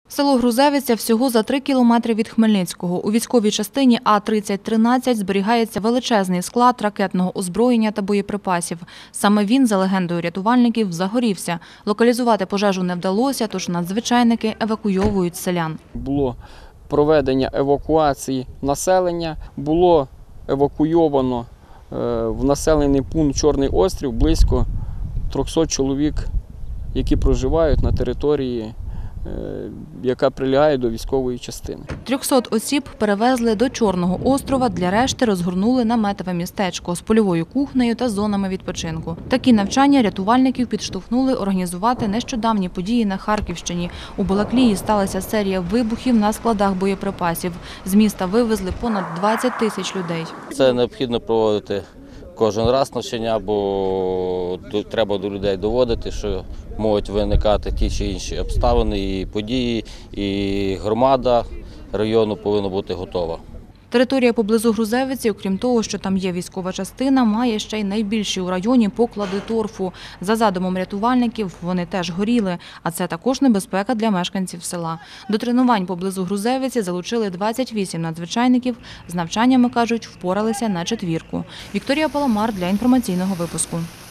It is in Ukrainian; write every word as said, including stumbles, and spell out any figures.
Село Грузевиця всього за три кілометри від Хмельницького. У військовій частині А тридцять тринадцять зберігається величезний склад ракетного озброєння та боєприпасів. Саме він, за легендою рятувальників, загорівся. Локалізувати пожежу не вдалося, тож надзвичайники евакуйовують селян. Було проведення евакуації населення, було евакуйовано в населений пункт Чорний Острів близько трьохсот чоловік, які проживають на території, яка прилягає до військової частини. трьохсот осіб перевезли до Чорного острова, для решти розгорнули наметове містечко з польовою кухнею та зонами відпочинку. Такі навчання рятувальників підштовхнули організувати нещодавні події на Харківщині. У Балаклії сталася серія вибухів на складах боєприпасів. З міста вивезли понад двадцять тисяч людей. Це необхідно проводити кожен раз навчання, бо треба до людей доводити, що можуть виникати ті чи інші обставини і події, і громада району повинна бути готова. Територія поблизу Грузевиці, окрім того, що там є військова частина, має ще й найбільші у районі поклади торфу. За задумом рятувальників, вони теж горіли, а це також небезпека для мешканців села. До тренувань поблизу Грузевиці залучили двадцять вісім надзвичайників. З навчаннями, кажуть, впоралися на четвірку. Вікторія Паламар для інформаційного випуску.